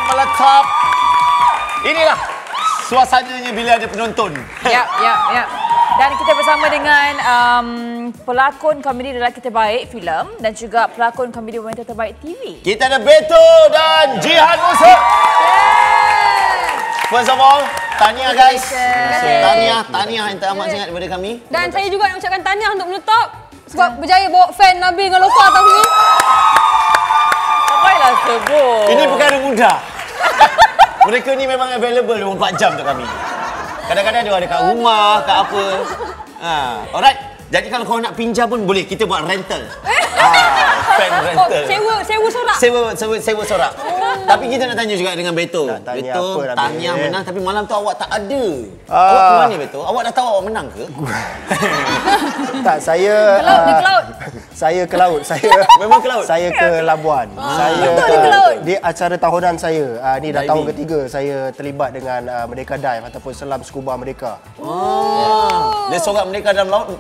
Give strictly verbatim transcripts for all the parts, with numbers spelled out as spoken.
meletop. Inilah suasananya bila ada penonton. Ya, ya, ya. Dan kita bersama dengan um, pelakon komedi lelaki terbaik filem dan juga pelakon komedi wanita terbaik T V. Kita ada Beto dan Jihan Musa. First of all, tahniah guys. Tahniah, tahniah yang teramat sangat daripada kami. Dan saya juga nak ucapkan tahniah untuk menetap sebab berjaya bawa fan Nabil dengan Lofa tahun ni. Apailah sebut. Ini perkara mudah. Mereka ni memang available dua puluh empat jam untuk kami. Kadang-kadang dia ada kat rumah, kat apa. Ha, alright. Jadi kalau kau nak pinjam pun boleh, kita buat rental. Ah, fan rental. Oh, sewa, sewa sorak. Sewa, sewa, sewa sorak. Oh. Tapi kita nak tanya juga dengan Beto. Tanya Beto, apa, tanya menang tapi malam tu awak tak ada. Uh. Awak ke mana Beto? Awak dah tahu awak menang ke? Tak, saya... Ke laut, dia ke laut. Saya ke laut. Saya Memang ke laut? Saya ke Labuan. Ah, Saya betul dia ke laut. Di acara tahunan saya. Uh, ni dah Diving. tahun ketiga saya terlibat dengan uh, Merdeka Dive ataupun Selam Scuba Merdeka. Oh. Dia sorak mereka dalam laut.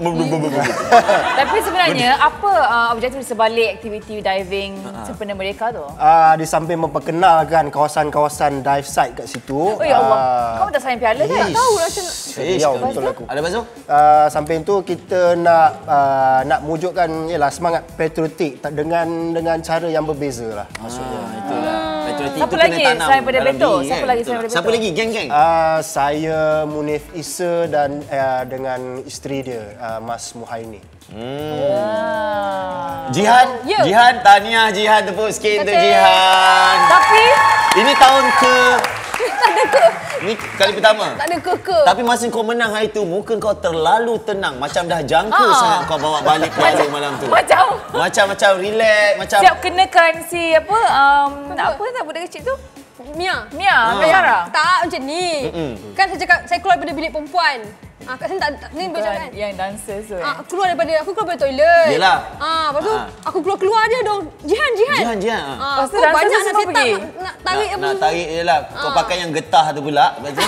Tapi sebenarnya apa uh, objektif sebalik aktiviti diving uh-huh. sempena mereka tu? Uh, di samping memperkenalkan kawasan-kawasan dive site kat situ. Oh ya Allah. Uh, Kamu tak sayang piala ke? Tak tahu lah macam Ya, betul aku. Ada lepas tu? Uh, samping tu kita nak uh, nak wujudkan yalah semangat patriotik dengan dengan cara yang berbeza lah maksudnya. Ah, itulah. Patriotik Siapa tu lagi kena tanam selain daripada dalam Beto? diri, Siapa kan? lagi Betul. selain daripada Siapa Beto? lagi? Geng-geng? Uh, saya Munif Isa dan uh, dengan isteri dia uh, Mas Muhaini. Hmm. Ah. Jihan, Ya. Jihan, tahniah Jihan, tepuk sikit untuk Terima kasih. Jihan. Tapi Ini tahun ke... Tak ada ke? Ni kali pertama? Tak ada ke ke? Tapi masa kau menang hari tu, muka kau terlalu tenang. Macam dah jangka Ah. sangat kau bawa balik keluarga malam tu. macam Macam-macam relax, macam... siap kenakan si apa um, apa tak budak kecil tu? Mia. Mia, Mia Yara. Tak macam ni. Mm-mm. Kan saya cakap saya keluar daripada bilik perempuan. Ah, kat sini tak, tak ni macam kan. Yang dancer tu. Ah, keluar daripada aku keluar daripada toilet. Yelah. Ah, lepas tu Ah. aku keluar-keluar dia dong. Jihan, Jihan. Jihan, Jihan. ah. Ah, Lepas tu aku dancer banyak tu nak semua set up pergi? nak, nak tarik nak, apa nak semua. tarik je lah. Kau Ah. pakai yang getah tu pula. Lepas tu,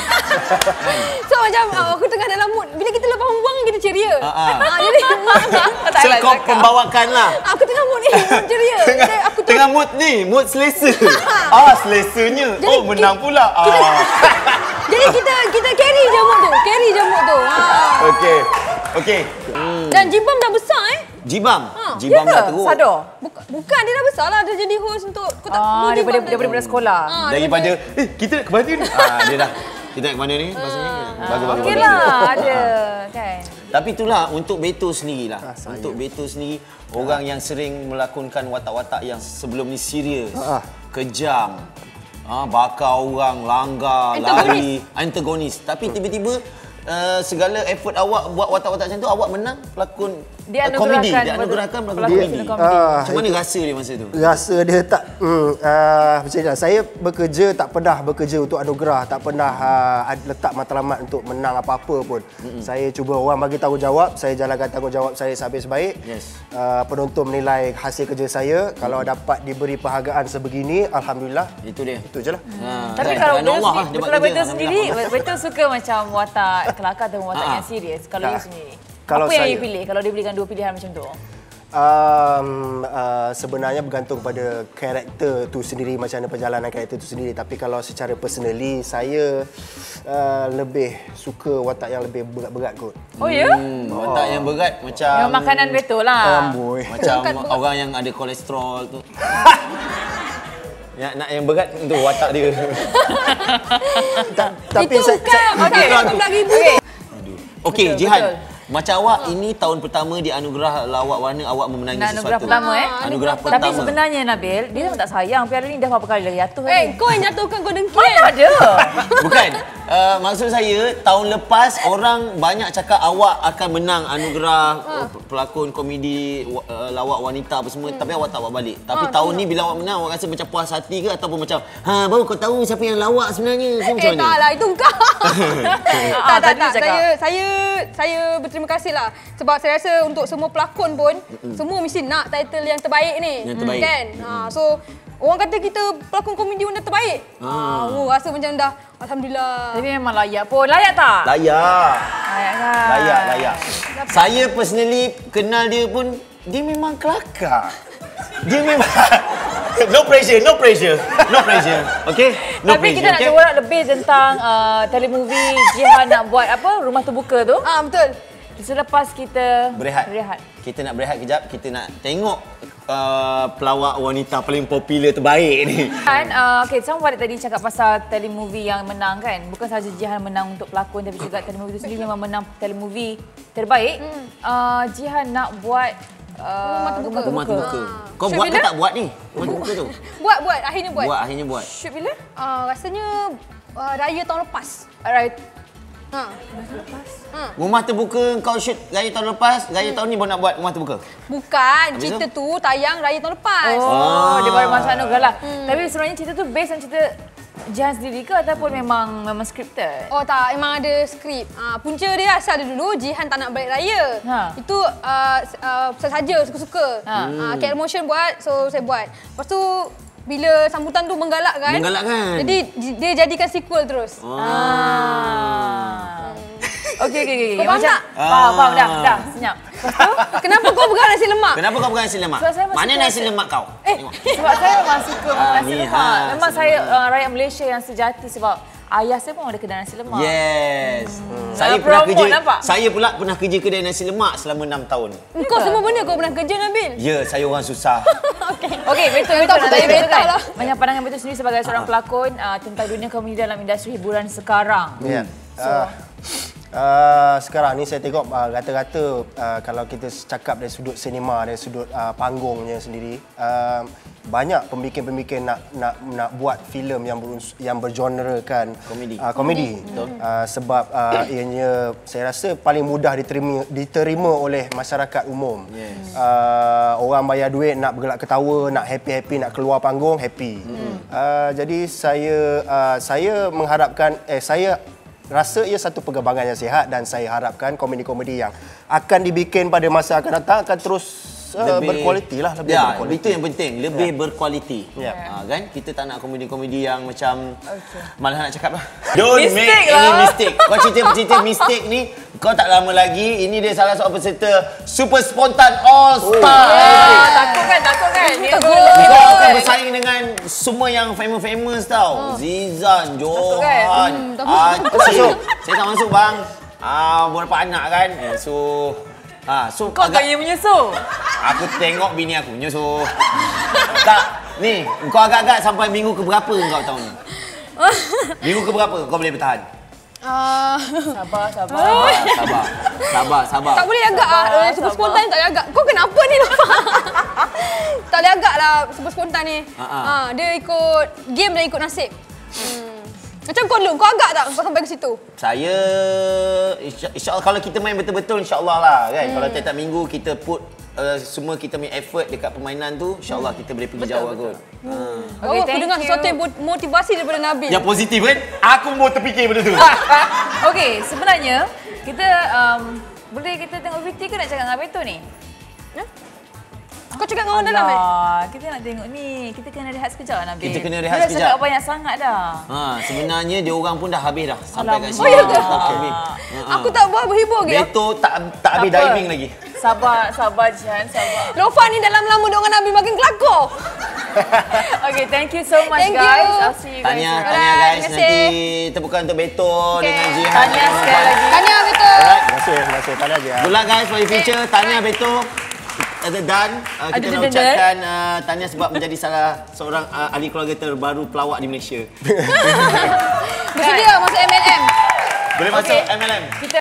So macam ah, aku tengah dalam mood. Bila kita lepas buang kita ceria. Ah, ah. Ah, jadi Tak so nak kau cakap. pembawakan lah. aku tengah mood ni, mood ceria. Tengah, Jadi aku tu tengah mood ni, mood selesa. ah, selesanya. Jadi Oh, menang ki- pula. Ah. jadi kita kita carry je mood tu. Carry je mood tu. Ha. Okey. Okey. Hmm. Dan Jibam dah besar eh. Jibam. Ha. Jibam Ya dah ke? teruk. Sadar? Bukan, bukan dia dah besar lah. Dia jadi host untuk kau tak Ah, tahu daripada, Jibam daripada, daripada sekolah. Ah, Daripada, eh, kita nak ke mana ni? Ah, dia dah. Kita nak ke mana ni? Maksudnya, bagus-bagus. Okey lah, ada kan. Tapi itulah untuk Beto sendirilah. Ah, saya. Untuk Beto sendiri, orang yang sering melakonkan watak-watak yang sebelum ni serius, Ah. kejam, ah, bakar orang, langgar, Antagonis. lari, antagonis. Tapi tiba-tiba uh, segala effort awak buat watak-watak macam tu, awak menang pelakon Dia uh, komedi. anugerahkan Dia anugerahkan pelakon pelakon komedi. filem komedi. Ah, Macam mana rasa dia masa tu? Rasa dia tak hmm, uh, macam ni lah. Saya bekerja tak pernah bekerja untuk anugerah, tak pernah uh, letak matlamat untuk menang apa-apa pun. Mm-hmm. Saya cuba orang bagi tanggungjawab, saya jalankan tanggungjawab saya sehabis-baik. Yes. Uh, penonton menilai hasil kerja saya. Mm-hmm. Kalau dapat diberi penghargaan sebegini, alhamdulillah. Itu dia. Itu je lah. Ha, Tapi kan? kalau Kerana Beto Allah lah sendiri, dia buat kalau kerja. Beto sendiri, Alhamdulillah. Beto suka macam watak kelakar atau watak Ah. yang serius. Kalau you Ah. sendiri, Kalau apa yang saya- you pilih kalau dia berikan dua pilihan macam tu? Um, uh, sebenarnya bergantung pada karakter tu sendiri, macam mana perjalanan karakter tu sendiri. Tapi kalau secara personally, saya uh, lebih suka watak yang lebih berat-berat kot. Oh ya? Hmm, watak yang berat macam Memang makanan Beto lah. Amboi. macam orang yang ada kolesterol tu. Yang nak yang berat tu watak dia. Ta- tapi Itu saya, kan saya, okay. Okey. dua belas ribu Okey. Okey, Betul, Jihan. betul. Macam awak ini tahun pertama di anugerah lawak warna awak memenangi Nak sesuatu. anugerah pertama eh. Anugerah Tapi pertama. sebenarnya Nabil, dia memang tak sayang. Piala ni dah berapa kali dah jatuh Eh, tadi. kau yang jatuhkan kau dengki Mana kan? ada? Bukan. Uh, maksud saya tahun lepas orang banyak cakap awak akan menang anugerah uh, pelakon komedi uh, lawak wanita apa semua, tapi awak tak bawa balik. Tapi tahun ni bila awak menang awak rasa macam puas hati ke ataupun macam ha baru kau tahu siapa yang lawak sebenarnya ke macam Eh, mana? tak lah, itu kau. Ah, tak, tak, tadi tak. cakap. Saya, saya, saya berterima kasih lah. Sebab saya rasa untuk semua pelakon pun, mm-mm. semua mesti nak title yang terbaik ni. Yang terbaik. Kan? Ha, so, orang kata kita pelakon komedi yang terbaik. Ah. Ha, oh, rasa macam dah, alhamdulillah. Tapi memang layak pun. Layak tak? Layak. Layak kan? Layak, layak. Saya personally kenal dia pun dia memang kelakar. Dia memang No pressure, no pressure. No pressure. Okay? No Tapi pressure. kita nak okay? corak lebih tentang uh, telemovie Jihan nak buat apa? Rumah Terbuka tu. Ah, betul. Selepas kita Berehat. berehat. Kita nak berehat kejap. Kita nak tengok uh, pelawak wanita paling popular terbaik ni. Kan, uh, okay, sama balik tadi cakap pasal telemovie yang menang kan. Bukan sahaja Jihan menang untuk pelakon tapi juga telemovie itu sendiri memang menang telemovie terbaik. Hmm. Uh, Jihan nak buat uh, Rumah Terbuka. Rumah Terbuka. Kau Shoot buat ke bila? tak buat ni? Rumah Terbuka tu. Buat, buat. Akhirnya buat. Buat, akhirnya buat. Shoot bila? Uh, rasanya uh, raya tahun lepas. Alright. Ha. Rumah Terbuka kau shoot raya tahun lepas, raya tahun ni baru nak buat Rumah Terbuka. Bukan, Habis cerita tu tayang raya tahun lepas. Oh, dia baru masuk anugerah lah. Hmm. Tapi sebenarnya cerita tu based on cerita Jihan sendiri ke ataupun memang memang scripted? Oh tak, memang ada skrip. Ha, punca dia asal dia dulu, Jihan tak nak balik raya. Ha. Itu uh, uh, saja suka-suka. Ha. Ha. Uh, K L Motion buat, so saya buat. Lepas tu, bila sambutan tu menggalakkan, Menggalakkan. jadi dia jadikan sequel terus. Oh. Ah. Okey, okey, okey. Kau faham Macam- tak? Faham, faham. Dah, dah. Senyap. Lepas tu, Kenapa kau pegang nasi lemak? Kenapa kau pegang nasi lemak? Sebab saya masih Mana suka nasi rasa- lemak kau? Eh. Tengok. sebab saya memang suka makan Ah, nasi ni lemak. khas Memang nasi saya lemak. uh, rakyat Malaysia yang sejati sebab ayah saya pun ada kedai nasi lemak. Yes. Hmm. Saya Dah pernah promote, kerja. nampak? Saya pula pernah kerja kedai nasi lemak selama enam tahun. Kau semua benda kau pernah kerja, Nabil? Ya, saya orang susah. Okey, betul Yang betul. tahu Nak tak tanya payah betul kan? lah. Banyak pandangan betul sendiri sebagai seorang pelakon uh, tentang dunia komedi dalam industri hiburan sekarang. Ya. Uh, uh, sekarang ni saya tengok uh, rata-rata uh, kalau kita cakap dari sudut sinema, dari sudut uh, panggungnya sendiri, uh, banyak pembikin-pembikin nak nak nak buat filem yang beruns, yang bergenrekan Komedi. Uh, komedi. Uh, sebab uh, ianya saya rasa paling mudah diterima diterima oleh masyarakat umum. Yes. Uh, orang bayar duit nak bergelak ketawa, nak happy-happy, nak keluar panggung happy. Hmm. Uh, jadi saya uh, saya mengharapkan eh saya rasa ia satu perkembangan yang sihat dan saya harapkan komedi-komedi yang akan dibikin pada masa akan datang akan terus uh, berkualiti lah, lebih ya, berkualiti. itu yang penting, lebih berkualiti. Ya. Ha, kan? Kita tak nak komedi-komedi yang macam malah nak cakap lah. Don't Mistake make lah. any mistake. Kau cerita-cerita mistake ni, kau tak lama lagi. Ini dia salah seorang peserta Super Spontan All Star. Ah, takut kan, takut kan? Dia Kau akan bersaing dengan semua yang famous-famous tau. Zizan, Johan, kan? Acik. Saya tak masuk bang. Ah, baru dapat anak kan. Eh, So, ha, so Kau agak gaya menyusuh. aku tengok bini aku menyusuh. Tak, ni kau agak-agak sampai minggu ke berapa kau tahun ni? Minggu ke berapa kau boleh bertahan? Uh, Sabar, sabar. Sabar, sabar. Sabar, sabar. tak boleh agak ah. Sabar, Eh, super sabar. spontan tak boleh agak. Kau kenapa ni Lofa? Tak boleh agak lah super spontan ni. Ha, ha. Ha, dia ikut game dan ikut nasib. Hmm. Macam kau dulu, kau agak tak kau sampai ke situ? Saya insya- insya-Allah kalau kita main betul-betul insya-Allah lah kan. Hmm. Kalau tiap-tiap minggu kita put uh, semua kita main effort dekat permainan tu, insya-Allah kita boleh pergi Betul, jauh betul. kot. Ha. Oh, Okay, aku thank dengar you. sesuatu yang mot- motivasi daripada Nabil. Yang positif kan? Aku mau terfikir benda tu. Okey, sebenarnya kita um, boleh kita tengok V T ke nak cakap dengan Beto ni? Kau cakap dengan orang dalam eh? Alah, kita nak tengok ni. Kita kena rehat sekejap Nabil. Kita kena rehat Dia dah sekejap. cakap banyak sangat dah. Ha, sebenarnya dia orang pun dah habis dah sampai kat Alamak. sini. Oh, ya ke? Tak habis. Ha, ha. Aku tak buat berhibur ke? Beto tak tak habis apa. diving lagi. Sabar, sabar Jihan, sabar. Lofa ni dalam lama dengan Nabil makin kelakor. Okay, thank you so much Thank guys. you. I'll see you guys. Tahniah, soon. tahniah Alright, guys. terima Nanti kasih. tepukan untuk Beto Okay. dengan Jihan. Tahniah sekali lagi. Tahniah betul. Alright. Terima kasih, terima kasih. Tahniah je. Good luck guys for the future. Tahniah Beto. Ada Dan, uh, kita Ada nak Dan. ucapkan uh, tahniah sebab menjadi salah seorang uh, ahli keluarga terbaru pelawak di Malaysia. Bersedia masuk M L M. Boleh masuk M L M? Kita